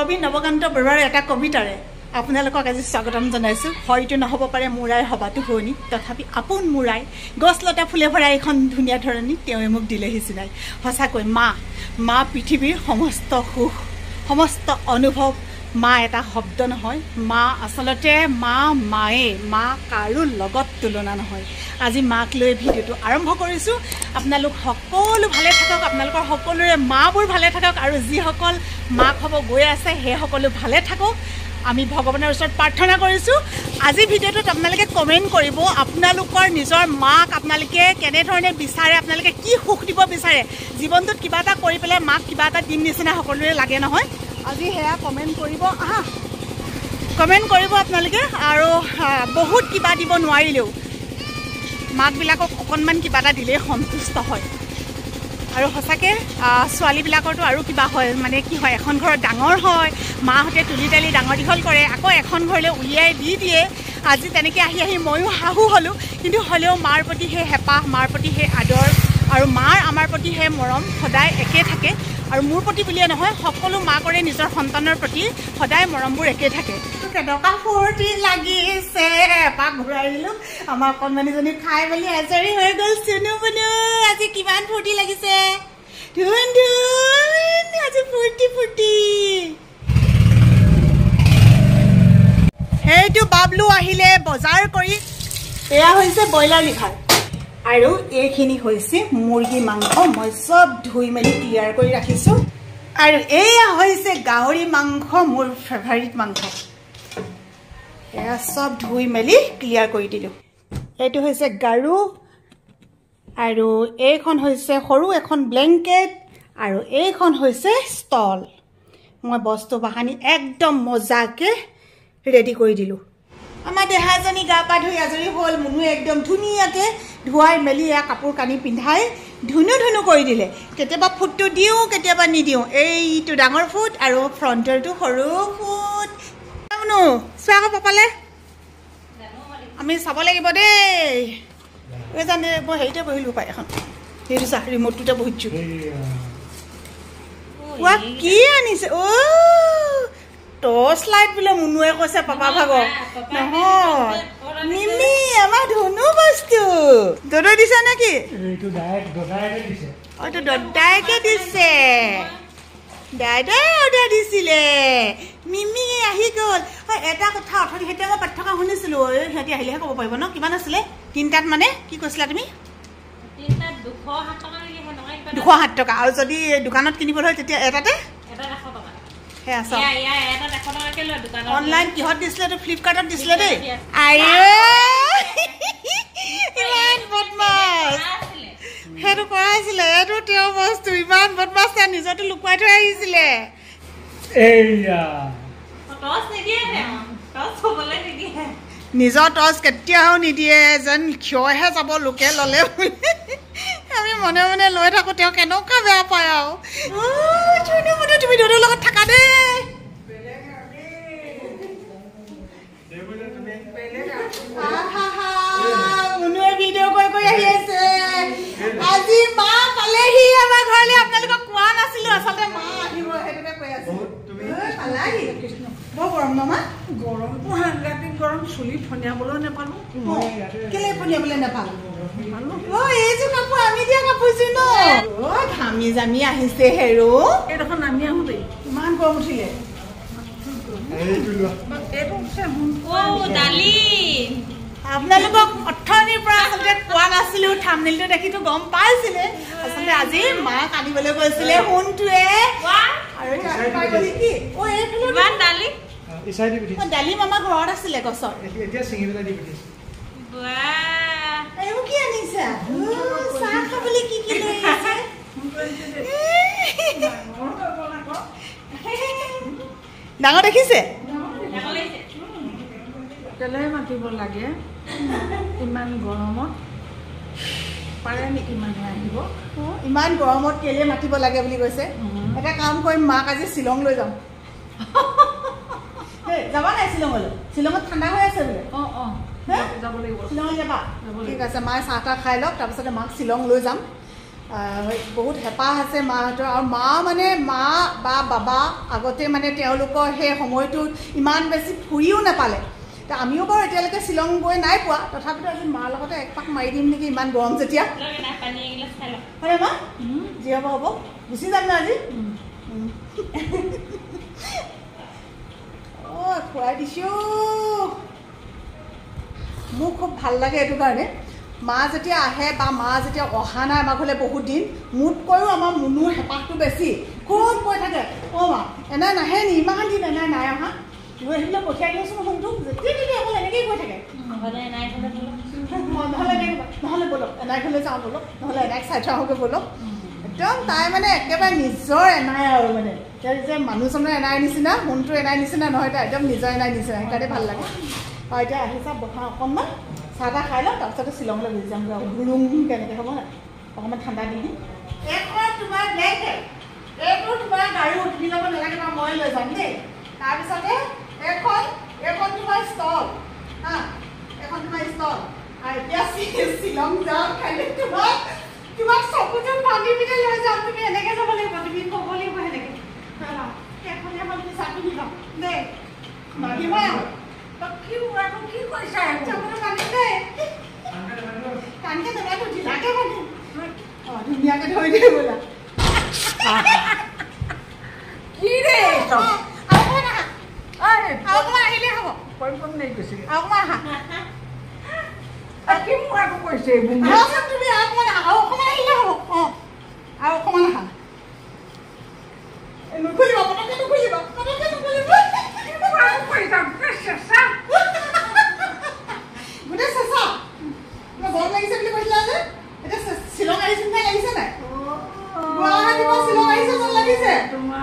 কবি নৱকান্ত বৰুৱাৰ এটা কবিতাৰে আপোনালোকক আজি স্বাগতম জনাইছো হয়তো নহব পাৰে মুৰাই হবাটো হনি তথাপি আপোন মুৰাই গছ লতা ফুলে ভৰা এখন ধুনীয়া ধৰণী তেওঁ মোক দিলেহি চিনাই সঁচাকৈ মা পৃথিৱীৰ সমস্ত সুখ সমস্ত অনুভৱ মা এটা শব্দ নহয় মা আসলতে মায়ে মা কাৰো লগত তুলনা নহয় আজি মাক লৈ ভিডিওটো আৰম্ভ কৰিছো আপোনালোক সকলো ভালে থাকক আপোনালোকৰ সকলোৰে মাবোৰ ভালে থাকক আৰু যি সকল মাক হ'ব গৈ আছে হে সকলো ভালে থাকক আমি ভগৱানৰ ওচৰত প্ৰাৰ্থনা কৰিছো আজি ভিডিওটোত আপোনালোকে কমেন্ট কৰিব আপোনালোকৰ নিজৰ মাক আপোনালোকে কেনে ধৰণে বিচাৰে আপোনালোকে কি সুখ দিব বিচাৰে জীৱনটোত কিবা এটা কৰি পেলাই মাক কিবা এটা দিন নিচিনা সকলোৰে লাগে নহয় আজি হেয়া কমেন্ট কৰিব কমেন্ট কৰিব আপোনালোকে আৰু বহুত কিবা দিব নোৱাৰিলেও মাক বিলাকক অকনমান কিবা এটা দিলে সন্তুষ্ট হয় আৰু সঁচাকে ছোৱালী বিলাকৰটো আৰু কিবা হয় মানে কি হয় এখন ঘৰত ডাঙৰ হয় মাহঁতে তুলি তালি ডাঙৰ দীঘল কৰে আকৌ এখন ঘৰলৈ উলিয়াই দি দিয়ে আজি তেনেকৈ আহি ময়ো শাহু হ'লোঁ কিন্তু হ'লেও মাৰ প্ৰতি সেই হেঁপাহ মাৰ প্ৰতি সেই আদৰ আৰু মাৰ আমাৰ প্ৰতি সেই মৰম সদায় একে থাকে আৰু মোৰ প্ৰতি বুলিয়ে নহয় সকলো মাকৰে নিজৰ সন্তানৰ প্ৰতি সদায় মৰমবোৰ একে থাকে কেনেকুৱা ফূৰ্তি লাগিছে এপাক ঘূৰাই দিলোঁ আমাৰ কণমানিজনী খাই মেলি আজৰি হৈ গ'ল চুনু বুনু আজি কিমান ফূৰ্তি লাগিছে ধুন ধুন আজি ফূৰ্তি সেইটো বাবলু আহিলে বজাৰ কৰি এয়া হৈছে ব্ৰইলাৰ লিভাৰ আৰু এইখিনি হৈছে মুৰ্গী মাংস মই সব ধুই মেলি ক্লিয়াৰ কৰি ৰাখিছোঁ আৰু এয়া হৈছে গাহৰি মাংস মোৰ ফেভাৰিট মাংস এয়া সব ধুই মেলি ক্লিয়াৰ কৰি দিলোঁ এইটো হৈছে গাৰু আৰু এইখন হৈছে সৰু এখন ব্লেংকেট আৰু এইখন হৈছে ষ্টল মই বস্তু বাহানি একদম মজাকে ৰেডি কৰি দিলোঁ আমাৰ দেহাজনী গা পা ধুই আজৰি হ'ল মুনু একদম ধুনীয়াকৈ ধুৱাই মেলি এয়া কাপোৰ কানি পিন্ধাই ধুনু কৰি দিলে কেতিয়াবা ফুটটো দিওঁ কেতিয়াবা নিদিওঁ এইটো ডাঙৰ ফুট আৰু ফ্ৰণ্টৰটো সৰু ফুট মুনু চোৱা আকৌ পাপালে আমি চাব লাগিব দেই এই জানে মই হেৰিতে বহিলোঁ পাই এখন সেইটো চা ৰিম'টটোতে বহিছোঁ কোৱা কি আনিছে টৰ্চ লাইট বোলে মুনুৱে কৈছে পাপা ভাগৰ নহয় মিমি আমাৰ ধুনু বস্তু দদৈ দিছে নেকি এইটো দদাইকে দিছে দাদাই অৰ্ডাৰ দিছিলে মিমি আহি গ'ল এটা কথা অথনি সেইটো মই পাতি থকা শুনিছিলোঁ সিহঁতি আহিলেহে ক'ব পাৰিব ন কিমান আছিলে তিনিটাত মানে কি কৈছিলা তুমি 207 টকা আৰু যদি দোকানত কিনিবলৈ হয় তেতিয়া এটাতে অনলাইন কিহত দিছিলে এইটো ফ্লিপকাৰ্টত দিছিলে দেই ইমান বদমাছ সেইটো কৰাইছিলে এইটো তেওঁ বস্তু ইমান বদমাছ তেওঁ নিজৰটো লুকুৱাই থৈ আহিছিলে নিজৰ টচ কেতিয়াও নিদিয়ে যেন ক্ষয়হে যাব লোকে ল'লে আমি মনে মনে লৈ থাকোঁ তেওঁ কেনেকুৱা বেয়া পায় আৰু তুমি দৌৰৰ লগত থাকা দেই মুনুৱে ভিডিঅ' কৰি আহি আছে আজি মা পালেহি আমাৰ ঘৰলৈ আপোনালোকক কোৱা নাছিলো আচলতে মা আহিব সেইটোকে কৈ আছে পালাহি বৰ গৰম ন মা গৰমটো সাংঘাতিক গৰম চুলি ফনিয়াবলৈ নাপালোঁ কেলে ফনিয়াবলৈ নাপালোঁ এইযোৰ কাপোৰ আমি দিয়া কাপোৰযোৰ ন ঘামি জামি আহিছে হেৰো এইডোখৰ নামি আহোঁ দেই ইমান গৰম উঠিলে আপোনালোকক অথনিৰ পৰা আচলতে কোৱা নাছিলোঁ থাম্বনেইলটো দেখিতো গম পাইছিলে আচলতে আজি মাক আনিবলৈ গৈছিলে সোণটোৱে আৰু দালি মামা ঘৰত আছিলে গছৰ এইবোৰ কি আনিছা চাহ খাবলৈ কি কি লৈ আহিছে ডাঙৰ দেখিছে কেলে মাতিব লাগে ইমান গৰমত পাৰে নেকি মানুহে আহিব ইমান গৰমত কেলে মাতিব লাগে বুলি কৈছে এটা কাম কৰিম মাক আজি শ্বিলং লৈ যাম যাবা নাই শ্বিলঙলৈ শ্বিলঙত ঠাণ্ডা হৈ আছে বোলে যাব লাগিব শ্বিলঙত যাবা ঠিক আছে মায়ে চাহ তাহ খাই লওক তাৰপিছতে মাক শ্বিলং লৈ যাম বহুত হেঁপাহ আছে মাহঁতৰ আৰু মানে মা বা বাবা আগতে মানে তেওঁলোকৰ সেই সময়টোত ইমান বেছি ফুৰিও নাপালে আমিও বাৰু এতিয়ালৈকে শ্বিলং গৈ নাই পোৱা তথাপিতো আজি মাৰ লগতে এক পাক মাৰি দিম নেকি ইমান গৰম যেতিয়া হয় মা যি হ'ব হ'ব গুচি যাম ন আজি খুৱাই দিছোঁ মোক খুব ভাল লাগে এইটো কাৰণে মা যেতিয়া আহে বা মা যেতিয়া অহা নাই আমাৰ ঘৰলৈ বহুত দিন মোতকৈও আমাৰ মুনুৰ হেঁপাহটো বেছি খুব কৈ থাকে অ' মা এনে নাহে নি ইমান দিন এনে নাই অহা লৈ আহিলে পঠিয়াই দিওঁচোন ফোনটো যেতিয়া তেতিয়া অকল এনেকেই কৈ থাকে নহ'লে ব'লক এনাই ঘৰলৈ যাওঁ ব'লক নহ'লে এনাইক চাই থৈ আহোঁগৈ ব'লক একদম তাই মানে একেবাৰে নিজৰ এনাই আৰু মানে যে মানুহজনৰ এনাই নিচিনা মনটো এনাই নিচিনা নহয় তাই একদম নিজৰ এনাই নিচিনা সেইকাৰণে ভাল লাগে আৰু এতিয়া আহিছা বহা অকণমান চাহ তাহ খাই লওঁ তাৰপিছতে শ্বিলঙলৈ গুচি যামগৈ আৰু ঘূৰুং কেনেকৈ হ'ব নাই অকণমান ঠাণ্ডা দি দিম এইখন তোমাৰ ব্লেংকেট এইটো তোমাৰ গাড়ী উঠি যাব নালাগে বা মই লৈ যাম দেই তাৰপিছতে এইখন তোমাৰ ষ্টল হা এইখন তোমাৰ ষ্টল আৰু এতিয়া শ্বিলং যাওঁ খালি তোমাক চকুযোৰ ভাঙি পিনে লৈ যাম তুমি এনেকৈ যাব লাগিব তুমি ক'ব লাগিব সেনেকৈ এখন তুমি চাহ পিন্ধি যাম দেই মাগিব কি কৰিছা ধুনীয়াকে ধৰি দিয়ে বোলা কি ৰে আহিলে হ'ব কি মোৰ আকৌ কৈছে তুমি অকণমান আহিলে হ'ব অঁ আৰু অকণমান আহা নুখুলিব পটককৈ নুখুলিব গোটেই চেঁচা গৰম লাগিছে বুলি কৈছিলা যে এতিয়া শ্বিলং আহিছে নে লাগিছে নাই গুৱাহাটীৰ পৰা শ্বিলং আহিছে যেন লাগিছে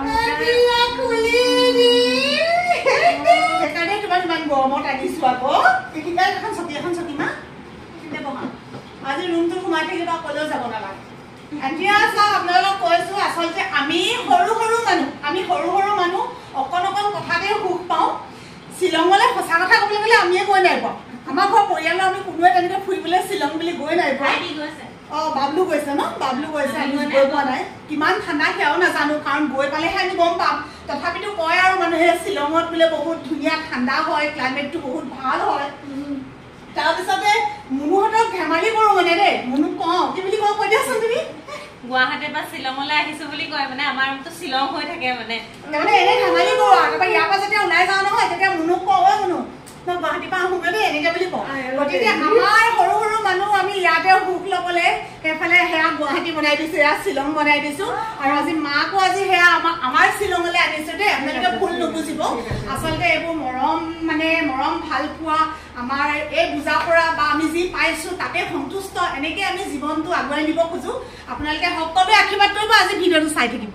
সেইকাৰণে তোমাক ইমান গৰমত আনিছো আকৌ এখন চকী মা বহা আজি ৰুমটো সোমাই থাকিলে অকলেও যাব নালাগে এতিয়া চাওক আপোনালোকক কৈছো আচলতে আমি সৰু সৰু মানুহ অকণ কথাতে সুখ পাওঁ শ্বিলঙলৈ সঁচা কথা ক'বলৈ গ'লে আমিয়ে গৈ নাই পোৱা আমাৰ ঘৰৰ পৰিয়ালৰ আমি কোনোৱে তেনেকৈ ফুৰিবলৈ শ্বিলং বুলি গৈ নাই পোৱা অঁ বাবলু গৈছে ন বাবলু গৈছে আমি গৈ পোৱা নাই কিমান ঠাণ্ডা সেয়াও নাজানো কাৰণ গৈ পালেহে আমি গম পাম তথাপিতো কয় আৰু মানুহে শ্বিলঙত বোলে বহুত ধুনীয়া ঠাণ্ডা হয় ক্লাইমেটটো বহুত ভাল হয় তাৰপিছতে মুনুহঁতক ধেমালি কৰোঁ মানে দেই মুনুক কওঁ কি বুলি কওঁ কৈ দিয়াচোন তুমি গুৱাহাটীৰ পৰা শ্বিলঙলৈ আহিছো বুলি কয় মানে আমাৰ ৰুমটো শ্বিলং হৈ থাকে মানে এনেই ধেমালি কৰোঁ আৰু তাৰপৰা ইয়াৰ পৰা যেতিয়া ওলাই যাওঁ নহয় তেতিয়া মুনুক কওঁ ঐ মুনু মই গুৱাহাটীৰ পৰা আহোঁগৈ দেই এনেকৈ বুলি কওঁ গতিকে আমাৰ সৰু মানুহ আমি ইয়াতে সুখ ল'বলৈ সেইফালে সেয়া গুৱাহাটী বনাই দিছোঁ এয়া শ্বিলং বনাই দিছোঁ আৰু আজি মাকো আজি সেয়া আমাৰ শ্বিলঙলৈ আনিছোঁ দেই আপোনালোকে ভুল নুবুজিব আচলতে এইবোৰ মৰম ভাল পোৱা আমাৰ এই বুজা পৰা বা আমি যি পাইছোঁ তাতে সন্তুষ্ট এনেকৈ আমি জীৱনটো আগুৱাই নিব খোজোঁ আপোনালোকে সকলোৱে আশীৰ্বাদ কৰিব আজি ভিডিঅ'টো চাই থাকিব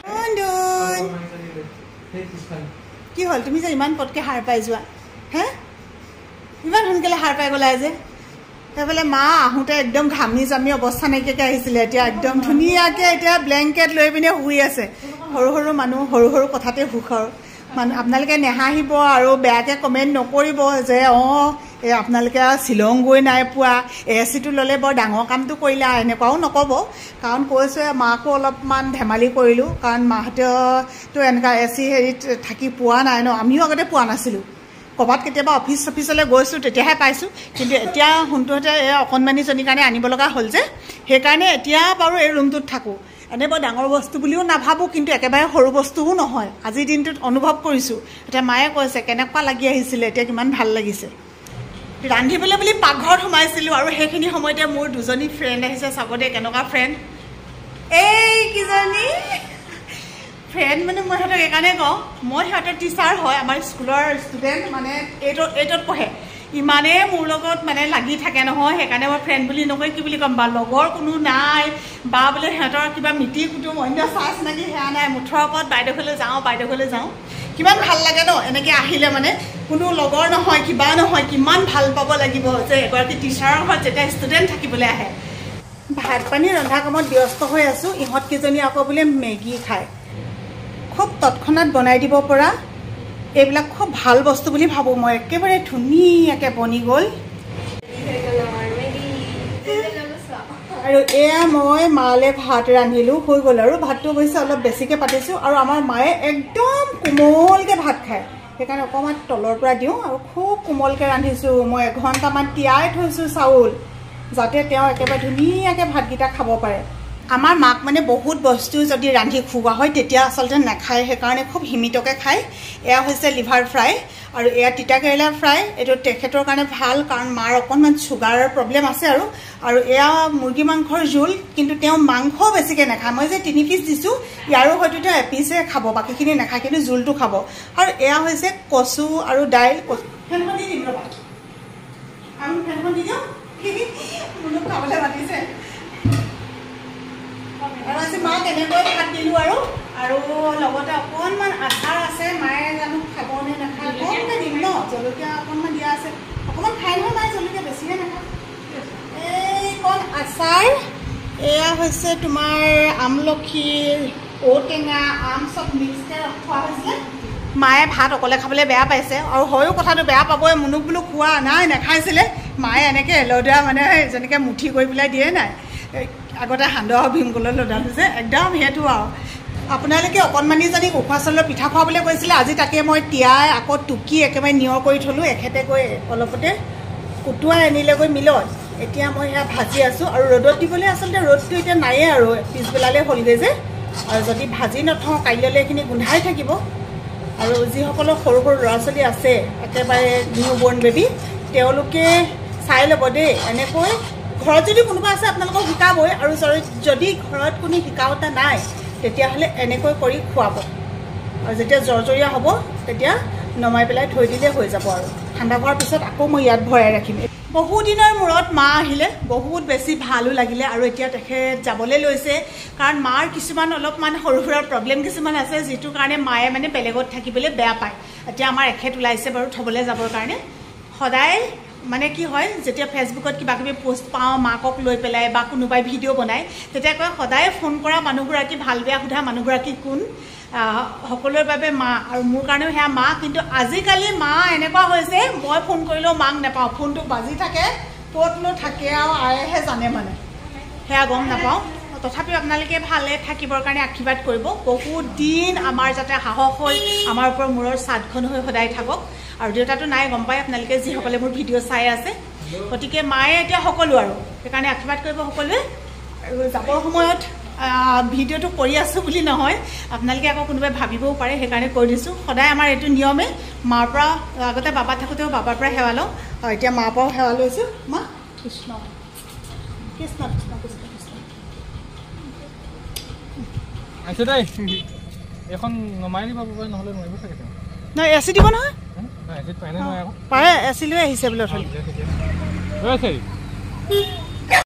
কি হ'ল তুমি যে ইমান পটকৈ সাৰ পাই যোৱা হে ইমান সোনকালে সাৰ পাই গ'লা যে সেইফালে মা আহোঁতে একদম ঘামি জামি অৱস্থা নাইকিয়াকৈ আহিছিলে এতিয়া একদম ধুনীয়াকৈ এতিয়া ব্লেংকেট লৈ পিনে শুই আছে সৰু মানুহ সৰু কথাতে সুখ আৰু মানুহ আপোনালোকে নেহাঁহিব আৰু বেয়াকৈ কমেণ্ট নকৰিব যে অঁ এই আপোনালোকে শ্বিলং গৈ নাই পোৱা এচিটো ল'লে বৰ ডাঙৰ কামটো কৰিলা এনেকুৱাও নক'ব কাৰণ কৈছোঁ মাকো অলপমান ধেমালি কৰিলোঁ কাৰণ মাহঁতেতো এনেকুৱা এচি হেৰিত থাকি পোৱা নাই ন আমিও আগতে পোৱা নাছিলোঁ ক'ৰবাত কেতিয়াবা অফিচলৈ গৈছোঁ তেতিয়াহে পাইছোঁ কিন্তু এতিয়া সোনটোহঁতে এই অকণমানিজনীৰ কাৰণে আনিব লগা হ'ল যে সেইকাৰণে এতিয়া বাৰু এই ৰুমটোত থাকোঁ এনে বৰ ডাঙৰ বস্তু বুলিও নাভাবোঁ কিন্তু একেবাৰে সৰু বস্তুও নহয় আজিৰ দিনটোত অনুভৱ কৰিছোঁ এতিয়া মায়ে কৈছে কেনেকুৱা লাগি আহিছিলে এতিয়া কিমান ভাল লাগিছে ৰান্ধিবলৈ বুলি পাকঘৰত সোমাইছিলোঁ আৰু সেইখিনি সময়তে মোৰ দুজনী ফ্ৰেণ্ড আহিছে চাব দেই কেনেকুৱা ফ্ৰেণ্ড এই কিজনী ফ্ৰেণ্ড মানে মই সিহঁতক এইকাৰণে কওঁ মই সিহঁতৰ টিচাৰ হয় আমাৰ স্কুলৰ ষ্টুডেণ্ট মানে এইটত পঢ়ে ইমানেই মোৰ লগত মানে লাগি থাকে নহয় সেইকাৰণে মই ফ্ৰেণ্ড বুলি নকয় কি বুলি ক'ম বা লগৰ কোনো নাই বা বোলে সিহঁতৰ কিবা মিতিৰ কুটুম অন্য চাৰ্জ নাকি সেয়া নাই মুঠৰ ওপৰত বাইদেউ ঘৰলৈ যাওঁ কিমান ভাল লাগে ন এনেকৈ আহিলে মানে কোনো লগৰ নহয় কিবা নহয় কিমান ভাল পাব লাগিব যে এগৰাকী টিচাৰৰ ঘৰত যেতিয়া ষ্টুডেণ্ট থাকিবলৈ আহে ভাত পানী ৰন্ধা কামত ব্যস্ত হৈ আছোঁ ইহঁতকেইজনী আকৌ বোলে মেগী খায় খুব তৎক্ষণাত বনাই দিব পৰা এইবিলাক খুব ভাল বস্তু বুলি ভাবোঁ মই একেবাৰে ধুনীয়াকৈ বনি গ'ল আৰু এয়া মই মালে ভাত ৰান্ধিলোঁ হৈ গ'ল আৰু ভাতটো অৱশ্যে অলপ বেছিকৈ পাতিছোঁ আৰু আমাৰ মায়ে একদম কোমলকৈ ভাত খায় সেইকাৰণে অকণমান তলৰ পৰা দিওঁ আৰু খুব কোমলকৈ ৰান্ধিছোঁ মই 1 ঘণ্টামান তিয়াই থৈছোঁ চাউল যাতে তেওঁ একেবাৰে ধুনীয়াকৈ ভাতকেইটা খাব পাৰে আমাৰ মাক মানে বহুত বস্তু যদি ৰান্ধি খুওৱা হয় তেতিয়া আচলতে নাখায় সেইকাৰণে খুব সীমিতকৈ খায় এয়া হৈছে লিভাৰ ফ্ৰাই আৰু এয়া তিতা কেৰেলা ফ্ৰাই এইটো তেখেতৰ কাৰণে ভাল কাৰণ মাৰ অকণমান চুগাৰৰ প্ৰব্লেম আছে আৰু এয়া মুৰ্গী মাংসৰ জোল কিন্তু তেওঁ মাংস বেছিকৈ নাখায় মই যে 3 পিচ দিছোঁ ইয়াৰো হয়তো তেওঁ এপিচে খাব বাকীখিনি নাখায় কিন্তু জোলটো খাব আৰু এয়া হৈছে কচু আৰু দাইল ফেনখন দি দিম ৰ'বা আমি ফেনখন দি দিওঁ মোক খাবলৈ মাতিছে আৰু আজি মাক এনেকৈ ভাত দিলোঁ আৰু লগতে অকণমান আচাৰ আছে মায়ে জানো খাব নে নাখায় অকণমান দিম ন জলকীয়া অকণমান দিয়া আছে অকণমান খাই নহয় মায়ে জলকীয়া বেছিহে নাখায় এইকণ আচাৰ এয়া হৈছে তোমাৰ আমলখি ঔটেঙা আম চব মিক্সকৈ খোৱা হৈছিলে মায়ে ভাত অকলে খাবলৈ বেয়া পাইছে আৰু হয়ো কথাটো বেয়া পাবই মুনুক বোলো খোৱা নাই নাখাইছিলে মায়ে এনেকৈ এল'দা মানে যেনেকৈ মুঠি কৰি পেলাই দিয়ে নাই আগতে সান্দহ ভীমকলৰ লদাটো যে একদম সেইটো আৰু আপোনালোকে অকণমানিজনীক উখোৱা চাউলৰ পিঠা খুৱাবলৈ কৈছিলে আজি তাকে মই তিয়াই আকৌ টুকি একেবাৰে নিয়ৰ কৰি থ'লোঁ এখেতে গৈ অলপতে কুটুৱাই আনিলেগৈ মিলত এতিয়া মই সেয়া ভাজি আছোঁ আৰু ৰ'দত দিবলৈ আচলতে ৰ'দটো এতিয়া নায়েই আৰু পিছবেলালৈ হ'লগৈ যে আৰু যদি ভাজি নথওঁ কাইলৈলৈ এইখিনি গোন্ধাই থাকিব আৰু যিসকলৰ সৰু সৰু ল'ৰা ছোৱালী আছে একেবাৰে নিউ বৰ্ণ বেবী তেওঁলোকে চাই ল'ব দেই এনেকৈ ঘৰত যদি কোনোবা আছে আপোনালোকক শিকাবই আৰু যদি ঘৰত কোনো শিকাওঁতা নাই তেতিয়াহ'লে এনেকৈ কৰি খুৱাব আৰু যেতিয়া জৰ্জৰীয়া হ'ব তেতিয়া নমাই পেলাই থৈ দিলে হৈ যাব আৰু ঠাণ্ডা হোৱাৰ পিছত আকৌ মই ইয়াত ভৰাই ৰাখিম বহু দিনৰ মূৰত মা আহিলে বহুত বেছি ভালো লাগিলে আৰু এতিয়া তেখেত যাবলৈ লৈছে কাৰণ মাৰ কিছুমান অলপমান সৰু সুৰা প্ৰব্লেম কিছুমান আছে যিটো কাৰণে মায়ে মানে বেলেগত থাকিবলৈ বেয়া পায় এতিয়া আমাৰ এখেত ওলাইছে বাৰু থ'বলৈ যাবৰ কাৰণে সদায় মানে কি হয় যেতিয়া ফেচবুকত কিবা কিবি পোষ্ট পাওঁ মাকক লৈ পেলাই বা কোনোবাই ভিডিঅ' বনায় তেতিয়া কয় সদায় ফোন কৰা মানুহগৰাকী ভাল বেয়া সোধা মানুহগৰাকী কোন সকলোৰে বাবে মা আৰু মোৰ কাৰণেও সেয়া মা কিন্তু আজিকালি মা এনেকুৱা হৈছে মই ফোন কৰিলেও মাক নাপাওঁ ফোনটো বাজি থাকে ক'তনো থাকে আৰু আয়েহে জানে মানে সেয়া গম নাপাওঁ তথাপিও আপোনালোকে ভালে থাকিবৰ কাৰণে আশীৰ্বাদ কৰিব বহুত দিন আমাৰ যাতে সাহস হৈ আমাৰ ওপৰত মূৰৰ ছাদখন হৈ সদায় থাকক আৰু দেউতাটো নাই গম পায় আপোনালোকে যিসকলে মোৰ ভিডিঅ' চাই আছে গতিকে মায়ে এতিয়া সকলো আৰু সেইকাৰণে আশীৰ্বাদ কৰিব সকলোৱে আৰু যাবৰ সময়ত ভিডিঅ'টো কৰি আছোঁ বুলি নহয় আপোনালোকে আকৌ কোনোবাই ভাবিবও পাৰে সেইকাৰণে কৈ দিছোঁ সদায় আমাৰ এইটো নিয়মে মাৰ পৰা আগতে বাবা থাকোঁতেও বাবাৰ পৰা সেৱা লওঁ আৰু এতিয়া মাৰ পৰাও সেৱা লৈছোঁ মা কৃষ্ণ কৃষ্ণ কৃষ্ণ কৃষ্ণ কৃষ্ণ আছে দেই এখন নমাই দিব পাৰে নহ'লে নোৱাৰিব চাগে নহয় এচি দিব নহয় এচিড পায় নে নোৱাৰে আকৌ পাৰে এচি লৈ আহিছে বোলে